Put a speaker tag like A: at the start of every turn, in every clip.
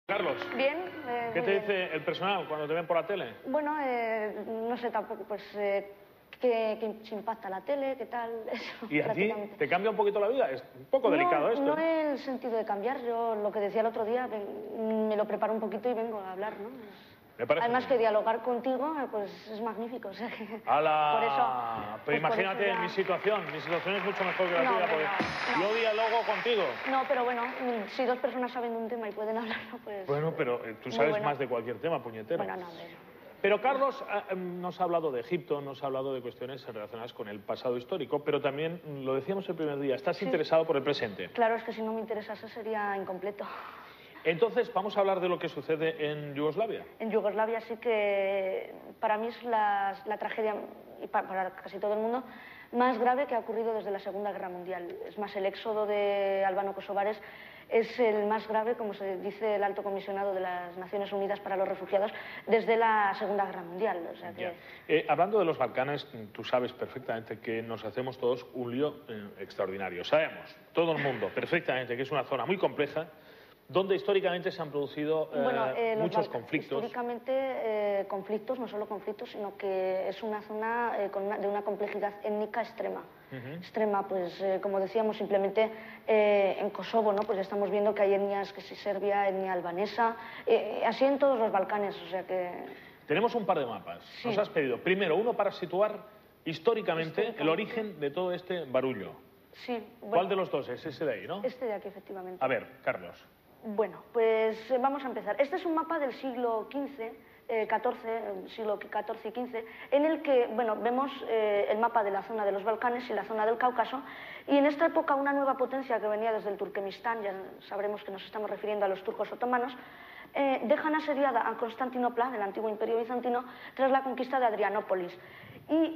A: Carlos,
B: Bien.
A: ¿qué te dice el personal cuando te ven por la tele?
B: Bueno, no sé tampoco, pues, qué se impacta la tele, qué tal, eso.
A: ¿Y a ti te cambia un poquito la vida? Es un poco delicado esto.
B: No el sentido de cambiar, yo lo que decía el otro día, me lo preparo un poquito y vengo a hablar, ¿no?
A: Me parece
B: Además
A: bien.
B: que dialogar contigo, pues es magnífico, o sea que...
A: ¡Hala!
B: Por eso,
A: pero
B: pues
A: imagínate
B: por eso ya...
A: mi situación es mucho mejor que la
B: No,
A: tuya,
B: hombre,
A: porque
B: no.
A: yo dialogo contigo.
B: No, pero bueno, si dos personas saben de un tema y pueden hablarlo, pues...
A: Bueno, pero tú sabes más de cualquier tema, puñetero.
B: Bueno, no, hombre.
A: Pero Carlos nos ha hablado de Egipto, nos ha hablado de cuestiones relacionadas con el pasado histórico, pero también, lo decíamos el primer día, estás interesado por el presente.
B: Claro, es que si no me interesase sería incompleto.
A: Entonces, vamos a hablar de lo que sucede en Yugoslavia.
B: En Yugoslavia sí que para mí es la tragedia, y para casi todo el mundo, más grave que ha ocurrido desde la Segunda Guerra Mundial. Es más, el éxodo de albano-kosovares es el más grave, como se dice el Alto Comisionado de las Naciones Unidas para los Refugiados, desde la Segunda Guerra Mundial. O sea que...
A: Hablando de los Balcanes, tú sabes perfectamente que nos hacemos todos un lío extraordinario. Sabemos, todo el mundo, perfectamente, que es una zona muy compleja, donde históricamente se han producido muchos conflictos.
B: Históricamente, conflictos, no solo conflictos, sino que es una zona de una complejidad étnica extrema. Extrema, pues como decíamos, simplemente en Kosovo, ¿no? Pues ya estamos viendo que hay etnias, que si Serbia, etnia albanesa, así en todos los Balcanes, o sea que...
A: Tenemos un par de mapas. Sí. Nos has pedido, primero, uno para situar históricamente el origen de todo este barullo.
B: Sí. Bueno,
A: ¿cuál de los dos es? Ese de ahí, ¿no?
B: Este de aquí, efectivamente.
A: A ver, Carlos.
B: Bueno, pues vamos a empezar. Este es un mapa del siglo XV, siglo XIV y XV, en el que, bueno, vemos el mapa de la zona de los Balcanes y la zona del Cáucaso, y en esta época una nueva potencia que venía desde el Turkmenistán, ya sabremos que nos estamos refiriendo a los turcos otomanos, dejan asediada a Constantinopla, del antiguo imperio bizantino, tras la conquista de Adrianópolis, y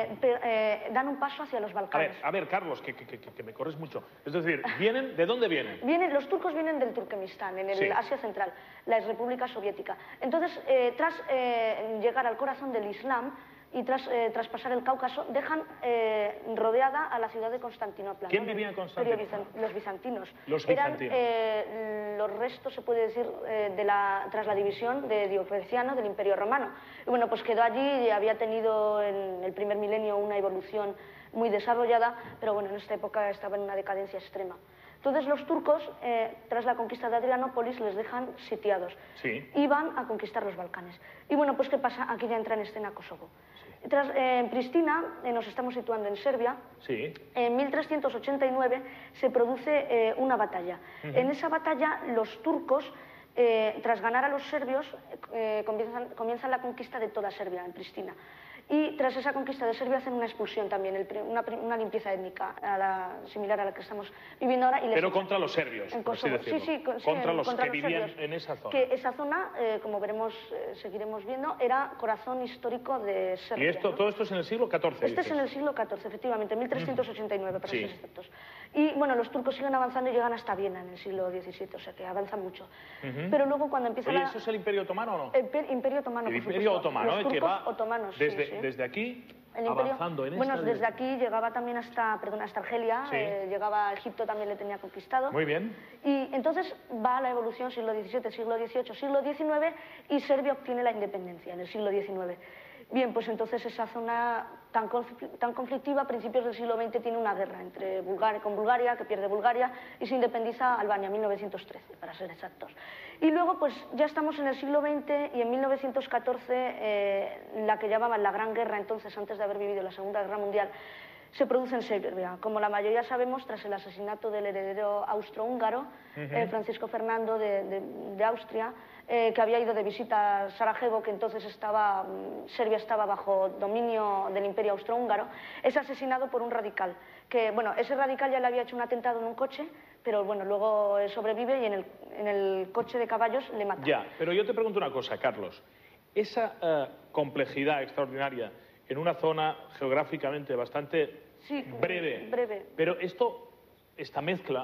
B: dan un paso hacia los Balcanes.
A: A ver, Carlos, que me corres mucho. Es decir, ¿de dónde vienen?
B: Los turcos vienen del Turkmenistán, en el Asia Central, la República Soviética. Entonces, tras llegar al corazón del Islam y tras traspasar el Cáucaso, dejan rodeada a la ciudad de Constantinopla.
A: ¿Quién vivía en Constantinopla?
B: Los bizantinos.
A: Los bizantinos.
B: Eran los restos, se puede decir, tras la división de Diocleciano del Imperio Romano. Y bueno, pues quedó allí y había tenido en el primer milenio una evolución muy desarrollada, pero bueno, en esta época estaba en una decadencia extrema. Entonces los turcos, tras la conquista de Adrianópolis, les dejan sitiados y van a conquistar los Balcanes. Y bueno, pues ¿qué pasa? Aquí ya entra en escena Kosovo. En Pristina, nos estamos situando en Serbia, en 1389 se produce una batalla. En esa batalla los turcos, tras ganar a los serbios, comienzan la conquista de toda Serbia, en Pristina. Y tras esa conquista de Serbia hacen una expulsión también, una limpieza étnica similar a la que estamos viviendo ahora.
A: Pero contra los serbios,
B: así decirlo. Sí, contra los que vivían
A: en esa zona.
B: Que esa zona, como veremos, seguiremos viendo, era corazón histórico de Serbia.
A: ¿Y todo esto es en el siglo XIV?
B: Este es en el siglo XIV, efectivamente, 1389 para ser exactos. Y bueno, los turcos siguen avanzando y llegan hasta Viena en el siglo XVII, o sea que avanzan mucho. Pero luego cuando empieza
A: ¿Eso es el Imperio Otomano o no?
B: El Imperio Otomano,
A: el Imperio Otomano,
B: los turcos
A: que va
B: otomanos,
A: desde aquí
B: avanzando en bueno, desde aquí llegaba también hasta Argelia, llegaba a Egipto, también le tenía conquistado.
A: Muy bien.
B: Y entonces va la evolución siglo XVII, siglo XVIII, siglo XIX, y Serbia obtiene la independencia en el siglo XIX. Bien, pues entonces esa zona tan conflictiva, a principios del siglo XX, tiene una guerra con Bulgaria, que pierde Bulgaria, y se independiza Albania, en 1913, para ser exactos. Y luego, pues ya estamos en el siglo XX, y en 1914, la que llamaban la Gran Guerra, entonces, antes de haber vivido la Segunda Guerra Mundial, se produce en Serbia. Como la mayoría sabemos, tras el asesinato del heredero austrohúngaro, Francisco Fernando de Austria, que había ido de visita a Sarajevo, que entonces Serbia estaba bajo dominio del Imperio austrohúngaro, es asesinado por un radical. Que, bueno, ese radical ya le había hecho un atentado en un coche, pero bueno, luego sobrevive y en el coche de caballos le mata.
A: Ya, pero yo te pregunto una cosa, Carlos. Esa complejidad extraordinaria en una zona geográficamente bastante breve, pero esta mezcla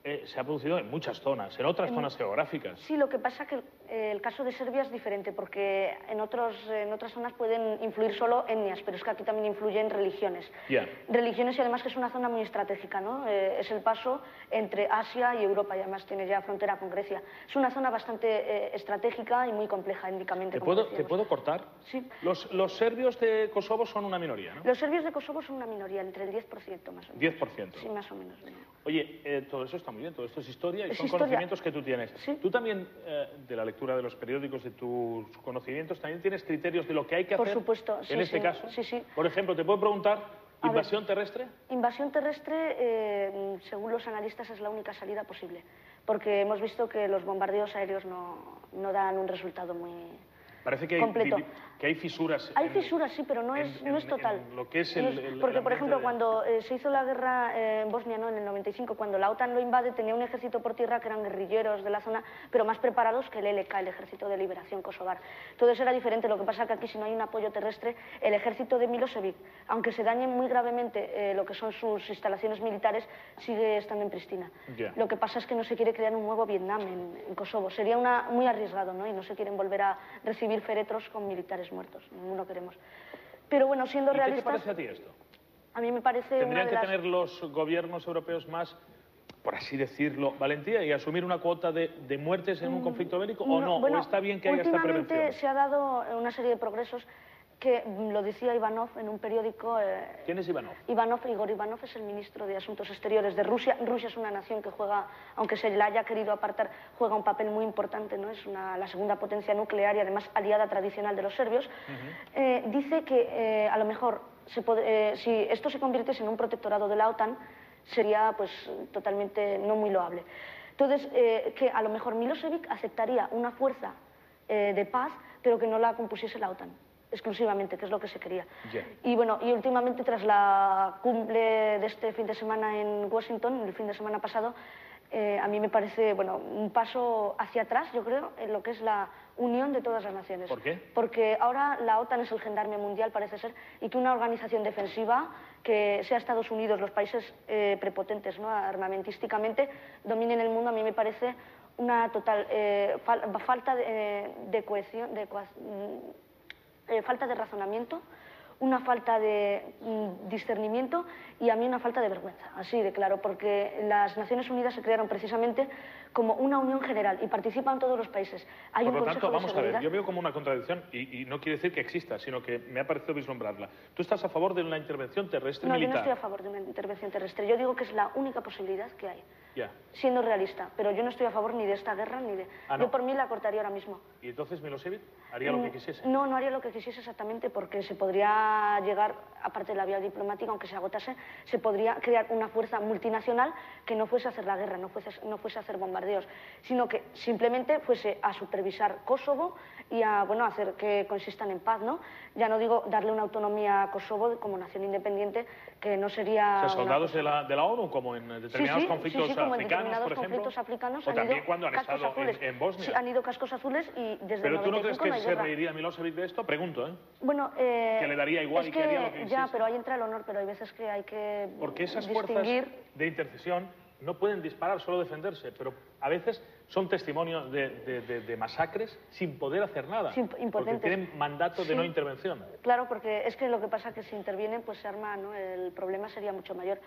A: se ha producido en muchas zonas, en otras zonas geográficas.
B: Sí, lo que pasa es que el caso de Serbia es diferente, porque en otras zonas pueden influir solo etnias, pero es que aquí también influyen religiones. Religiones, y además que es una zona muy estratégica, ¿no? Es el paso entre Asia y Europa, y además tiene ya frontera con Grecia. Es una zona bastante estratégica y muy compleja étnicamente.
A: ¿Te puedo cortar?
B: Sí.
A: Los serbios de Kosovo son una minoría, ¿no?
B: Los serbios de Kosovo son una minoría, entre el 10% más o menos.
A: 10%.
B: Sí, más o menos. ¿No?
A: Oye, todo eso está muy bien, todo esto es historia y son
B: historia.
A: Conocimientos que tú tienes.
B: ¿Sí?
A: Tú también, de la lectura de los periódicos, de tus conocimientos, también tienes criterios de lo que hay que hacer.
B: Por supuesto, sí,
A: en este caso.
B: Sí, sí.
A: Por ejemplo, te puedo preguntar, ¿invasión terrestre?
B: Invasión terrestre, según los analistas, es la única salida posible, porque hemos visto que los bombardeos aéreos no dan un resultado muy...
A: Parece que
B: completo.
A: Que hay fisuras.
B: Hay fisuras, sí, pero no es total.
A: En lo que es
B: porque, por ejemplo, cuando se hizo la guerra en Bosnia, ¿no?, en el 95, cuando la OTAN lo invade, tenía un ejército por tierra que eran guerrilleros de la zona, pero más preparados que el LK, el Ejército de Liberación Kosovar. Todo eso era diferente. Lo que pasa es que aquí, si no hay un apoyo terrestre, el ejército de Milosevic, aunque se dañe muy gravemente lo que son sus instalaciones militares, sigue estando en Pristina. Lo que pasa es que no se quiere crear un nuevo Vietnam en Kosovo. Sería muy arriesgado, ¿no? Y no se quieren volver a recibir féretros con militares muertos, ninguno queremos. Pero bueno, siendo realistas...
A: ¿Qué te parece a ti esto?
B: A mí me parece...
A: ¿Tendrían que tener los gobiernos europeos más, por así decirlo, valentía y asumir una cuota de muertes en un conflicto bélico o no?
B: Bueno,
A: ¿O está bien que haya esta prevención?
B: Últimamente se ha dado una serie de progresos que lo decía Ivanov en un periódico...
A: ¿Quién es Ivanov?
B: Igor Ivanov es el ministro de Asuntos Exteriores de Rusia. Rusia es una nación que juega, aunque se la haya querido apartar, juega un papel muy importante, ¿no? Es la segunda potencia nuclear y además aliada tradicional de los serbios. Dice que a lo mejor, si esto se convirtiese en un protectorado de la OTAN, sería pues totalmente no muy loable. Entonces, que a lo mejor Milosevic aceptaría una fuerza de paz, pero que no la compusiese la OTAN exclusivamente, que es lo que se quería. Y bueno, y últimamente, tras la cumbre de este fin de semana en Washington, el fin de semana pasado, a mí me parece, bueno, un paso hacia atrás, yo creo, en lo que es la unión de todas las naciones.
A: ¿Por qué?
B: Porque ahora la OTAN es el gendarme mundial, parece ser, y que una organización defensiva, que sea Estados Unidos, los países prepotentes, ¿no?, armamentísticamente, dominen el mundo, a mí me parece una total falta de cohesión, falta de razonamiento, una falta de discernimiento y a mí una falta de vergüenza, así de claro, porque las Naciones Unidas se crearon precisamente como una unión general y participan todos los países. Hay
A: Por
B: un
A: lo tanto,
B: Consejo de
A: vamos a ver,
B: Seguridad.
A: yo veo como una contradicción y no quiere decir que exista, sino que me ha parecido vislumbrarla. ¿Tú estás a favor de una intervención terrestre militar?
B: No, yo no estoy a favor de una intervención terrestre. Yo digo que es la única posibilidad que hay, siendo realista, pero yo no estoy a favor ni de esta guerra ni de...
A: ¿No?
B: Yo por mí la cortaría ahora mismo.
A: ¿Y entonces Milosevic haría lo que quisiese?
B: No, no haría lo que quisiese exactamente, porque se podría llegar, aparte de la vía diplomática, aunque se agotase, se podría crear una fuerza multinacional que no fuese a hacer la guerra, no fuese a hacer bombardeos, sino que simplemente fuese a supervisar Kosovo y a, bueno, hacer que consistan en paz, ¿no? Ya no digo darle una autonomía a Kosovo como nación independiente, que no sería...
A: O sea, soldados de la ONU, como en determinados conflictos
B: como en
A: africanos,
B: determinados
A: por ejemplo,
B: conflictos africanos
A: o también cuando han estado en Bosnia.
B: Sí, han ido cascos azules y desde
A: ¿Pero
B: el 95
A: tú no crees que
B: no hay
A: se
B: guerra.
A: reiría Milosevic de esto? Pregunto, ¿eh?
B: Bueno,
A: que le daría igual
B: es
A: y que haría lo que quisiese.
B: Ya, pero ahí entra el honor, pero hay veces que hay que
A: Porque esas
B: distinguir...
A: fuerzas de intercesión no pueden disparar, solo defenderse, pero a veces son testimonios de masacres sin poder hacer nada, porque tienen mandato de no intervención.
B: Claro, porque es que lo que pasa es que si intervienen, pues se arma, ¿no? El problema sería mucho mayor.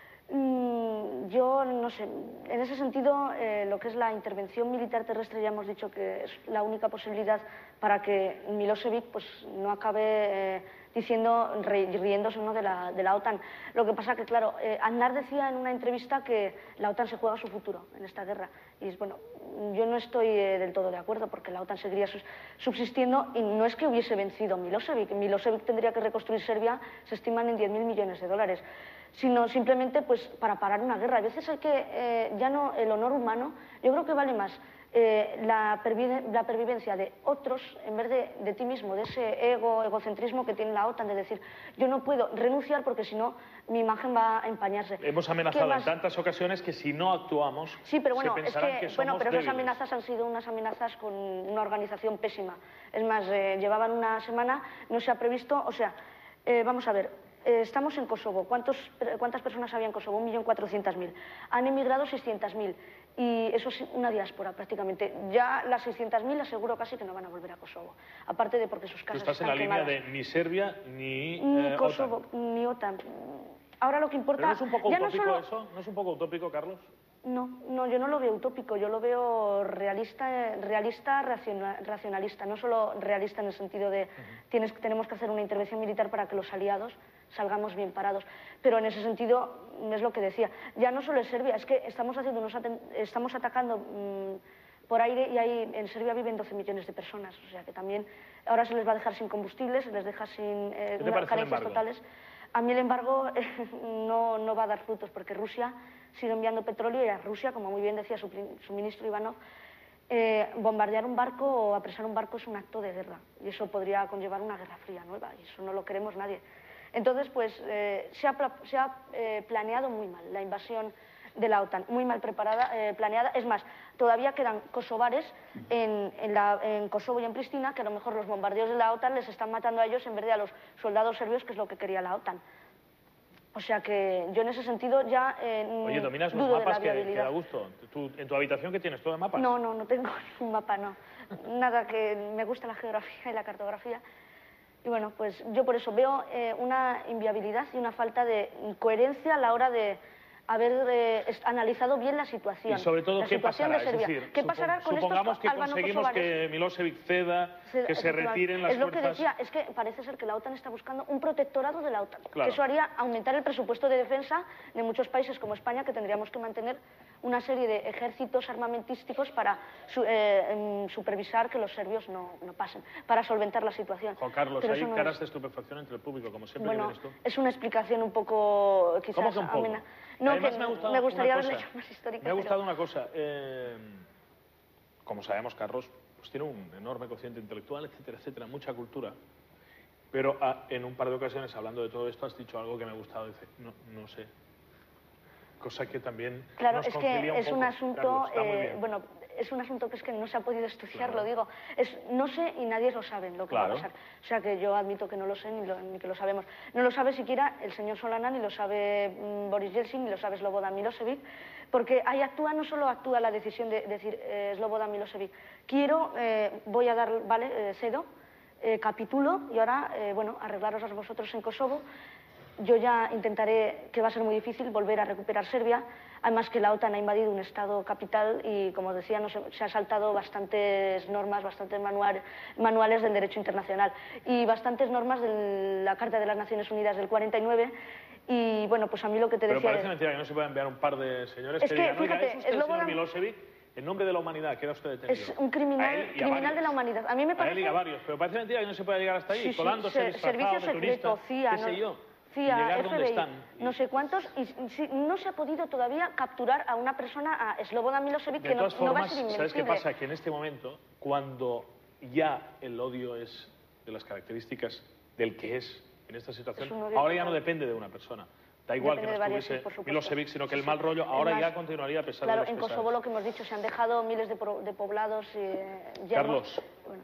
B: Yo no sé, en ese sentido, lo que es la intervención militar terrestre ya hemos dicho que es la única posibilidad para que Milosevic pues no acabe riéndose, ¿no?, de la OTAN. Lo que pasa que, claro, Aznar decía en una entrevista que la OTAN se juega su futuro en esta guerra. Y bueno, yo no estoy del todo de acuerdo, porque la OTAN seguiría subsistiendo y no es que hubiese vencido Milosevic. Milosevic tendría que reconstruir Serbia, se estiman en 10.000 millones de dólares. Sino simplemente pues para parar una guerra. A veces hay que, ya no el honor humano, yo creo que vale más la pervivencia de otros en vez de ti mismo, de ese egocentrismo que tiene la OTAN, de decir, yo no puedo renunciar porque si no mi imagen va a empañarse.
A: Hemos amenazado en tantas ocasiones que si no actuamos,
B: sí, pero bueno,
A: se pensarán que somos
B: pero esas
A: débiles.
B: amenazas han sido unas amenazas con una organización pésima. Es más, llevaban una semana, no se ha previsto, o sea, vamos a ver, Estamos en Kosovo. ¿Cuántas personas había en Kosovo? 1.400.000. Han emigrado 600.000. Y eso es una diáspora prácticamente. Ya las 600.000 aseguro casi que no van a volver a Kosovo. Aparte de porque sus casas están quemadas.
A: Tú estás en la línea de ni Serbia
B: ni Kosovo,
A: OTAN.
B: Ni OTAN. Ahora lo que importa...
A: ¿Pero no es un poco utópico eso? ¿No es un poco utópico, Carlos?
B: No, yo no lo veo utópico, yo lo veo realista, racionalista, no solo realista en el sentido de tenemos que hacer una intervención militar para que los aliados salgamos bien parados, pero en ese sentido es lo que decía, ya no solo es Serbia, es que estamos atacando por aire y en Serbia viven 12 millones de personas, o sea que también ahora se les va a dejar sin combustible, se les deja sin carencias totales. A mí el embargo no va a dar frutos porque Rusia sigue enviando petróleo y a Rusia, como muy bien decía su ministro Ivanov, bombardear un barco o apresar un barco es un acto de guerra y eso podría conllevar una guerra fría nueva y eso no lo queremos nadie. Entonces, pues se ha planeado muy mal la invasión de la OTAN, muy mal planeada. Es más, todavía quedan kosovares en Kosovo y en Pristina que a lo mejor los bombardeos de la OTAN les están matando a ellos en vez de a los soldados serbios, que es lo que quería la OTAN. O sea que yo en ese sentido ya
A: Oye, ¿dominas los mapas que da gusto? ¿En tu habitación qué tienes? ¿Todo de mapas?
B: No tengo ningún mapa, no. Nada, que me gusta la geografía y la cartografía. Y bueno, pues yo por eso veo una inviabilidad y una falta de coherencia a la hora de haber analizado bien la situación.
A: Y sobre todo, ¿qué pasará?
B: De Serbia.
A: Es decir,
B: ¿Qué pasará con
A: supongamos que conseguimos que Milosevic ceda, que se retiren las fuerzas...
B: Es lo que decía, es que parece ser que la OTAN está buscando un protectorado de la OTAN.
A: Claro.
B: Que eso haría aumentar el presupuesto de defensa de muchos países como España, que tendríamos que mantener una serie de ejércitos armamentísticos para supervisar que los serbios no pasen, para solventar la situación.
A: Juan Carlos, hay caras de estupefacción entre el público, como siempre.
B: Bueno, es una explicación un poco, quizás,
A: ¿Cómo que un poco?
B: amena. No,
A: además,
B: me gustaría haberle hecho más histórica.
A: Me ha gustado una cosa. Como sabemos, Carlos pues tiene un enorme cociente intelectual, etcétera, etcétera, mucha cultura. Pero en un par de ocasiones, hablando de todo esto, has dicho algo que me ha gustado. Dice, no sé. Cosa que también nos concilia un poco.
B: Un asunto,
A: Carlos,
B: bueno, es un asunto que es que no se ha podido estudiar,
A: claro.
B: Lo digo. No sé y nadie lo sabe lo que va a pasar. O sea que yo admito que no lo sé ni que lo sabemos. No lo sabe siquiera el señor Solana, ni lo sabe Boris Yeltsin, ni lo sabe Slobodan Milosevic, porque ahí no solo actúa la decisión de decir Slobodan Milosevic, voy a dar, vale, cedo, capitulo y ahora, bueno, arreglaros a vosotros en Kosovo. Yo ya intentaré, que va a ser muy difícil, volver a recuperar Serbia. Además que la OTAN ha invadido un estado capital y, como decía, se ha saltado bastantes normas, bastantes manuales del derecho internacional y bastantes normas de la Carta de las Naciones Unidas del 49. Y, bueno, pues a mí lo que te decía...
A: Pero parece mentira que no se pueda enviar un par de señores que digan, oiga, ¿es usted el señor Milosevic? En nombre de la humanidad, queda usted detenido.
B: Es un criminal de la humanidad. A mí me parece...
A: A él y a varios, pero parece mentira que no se pueda llegar hasta ahí, colándose, disfrazado de turista,
B: CIA,
A: qué sé yo.
B: CIA, FBI, no sé cuántos, y no se ha podido todavía capturar a una persona, a Slobodan Milosevic, que no va a ser invencible.
A: ¿Sabes qué pasa? Que en este momento, cuando ya el odio es de las características del que es en esta situación, ahora ya no depende de una persona. Da igual que no estuviese Milosevic, sino que el mal rollo ahora ya continuaría a pesar de los pesares.
B: En Kosovo lo que hemos dicho, se han dejado miles de poblados
A: Carlos,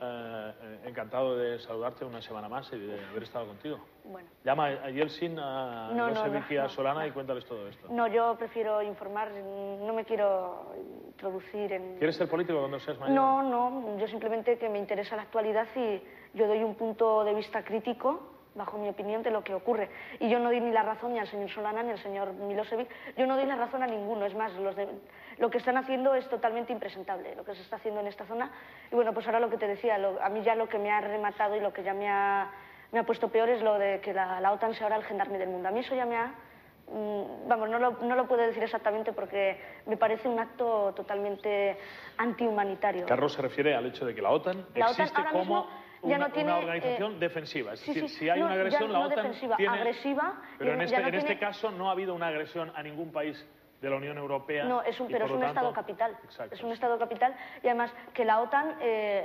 A: encantado de saludarte una semana más y de haber estado contigo.
B: Bueno.
A: Llama a Yeltsin, a Milosevic y a Solana y cuéntales todo esto.
B: No, yo prefiero informar, no me quiero introducir en...
A: ¿Quieres ser político cuando seas mayor?
B: No, yo simplemente que me interesa la actualidad y yo doy un punto de vista crítico, bajo mi opinión, de lo que ocurre. Y yo no doy ni la razón ni al señor Solana ni al señor Milosevic, yo no doy la razón a ninguno. Es más, lo que están haciendo es totalmente impresentable, lo que se está haciendo en esta zona. Y bueno, pues ahora lo que te decía, a mí ya lo que me ha rematado y lo que ya me ha puesto peor es lo de que la OTAN sea ahora el gendarme del mundo. A mí eso ya me ha... vamos, no lo puedo decir exactamente porque me parece un acto totalmente antihumanitario.
A: Carlos se refiere al hecho de que la OTAN existe como... Una organización defensiva. Es decir, si hay una agresión, la OTAN tiene...
B: agresiva,
A: pero en este caso no ha habido una agresión a ningún país de la Unión Europea.
B: No, pero es un Estado capital.
A: Exacto.
B: Es un Estado capital y además que la OTAN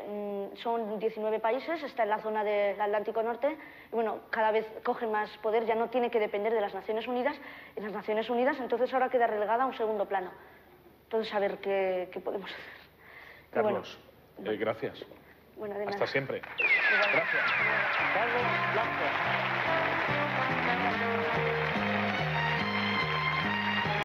B: son 19 países, está en la zona del Atlántico Norte y bueno, cada vez coge más poder, ya no tiene que depender de las Naciones Unidas y las Naciones Unidas entonces ahora queda relegada a un segundo plano. Entonces a ver qué podemos hacer.
A: Carlos, gracias.
B: Bueno, de
A: Hasta
B: nada.
A: siempre. Gracias. Carlos Blanco. Gracias.